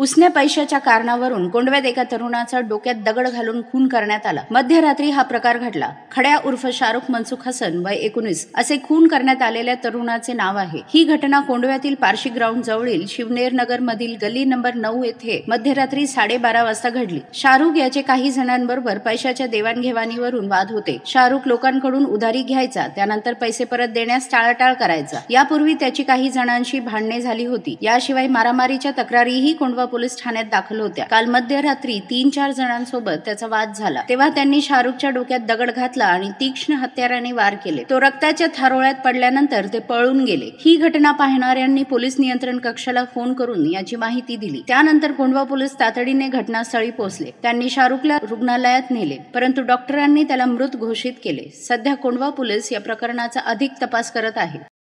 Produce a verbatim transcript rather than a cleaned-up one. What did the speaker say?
उसने पैशाच्या कारणावरून कोंडव्यात एका तरुणाचा डोक्यात दगड घालून खून करण्यात आला। मध्यरात्री हा प्रकार घडला। खड्या उर्फ शाहरुख मनसुख हसन वय एकोणीस असे खून करण्यात आलेल्या तरुणाचे नाव आहे। ही घटना कोंडव्यातील पारशी ग्राउंड जवळील शिवनेर नगर मधील गल्ली नंबर नऊ येथे मध्यरात्री साडेबारा वाजता घडली। शाहरुख याचे काही जणांबरोबर पैशाच्या देवाणघेवाणीवरून वाद होते। शाहरुख लोकांकडून उधारी घ्यायचा, त्यानंतर पैसे परत देण्यास टाळाटाळ करायचा। यापूर्वी त्याची काही जणांशी भांडणे झाली होती। याशिवाय मारामारीच्या तक्रारीही कोंडवा पोलीस ठाण्यात दाखल होत्या। काल मध्यरात्री तीन चार जणांसोबत त्याचा वाद झाला, तेव्हा त्यांनी शाहरुखच्या डोक्यात दगड घातला आणि तीक्ष्ण हत्याराने वार केले। तो रक्ताच्या थारोळ्यात पडल्यानंतर ते पळून गेले। ही घटना पाहणाऱ्यांनी पोलीस नियंत्रण कक्षाला फोन करून याची माहिती दिली। त्यानंतर कोंडवा पोलीस तातडीने घटनास्थळी पोहोचले। त्यांनी शाहरुखला रुग्णालयात नेले, परंतु डॉक्टरांनी त्याला मृत घोषित केले। सध्या कोंडवा पोलीस या प्रकरणाचा अधिक तपास करत आहेत।